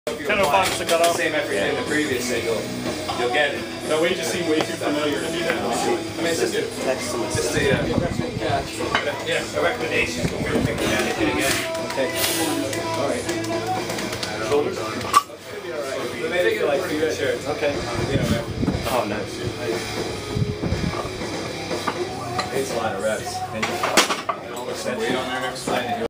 10:05 to cut off. Same everything in the previous, so you'll get it. That way just seem way too familiar to do that. I mean, it's just a recommendation. We're going to pick it again. Okay. All right. Shoulders? We made it like for your shirt. Okay. Oh, no. It's a lot of reps. And all the weight on there next time.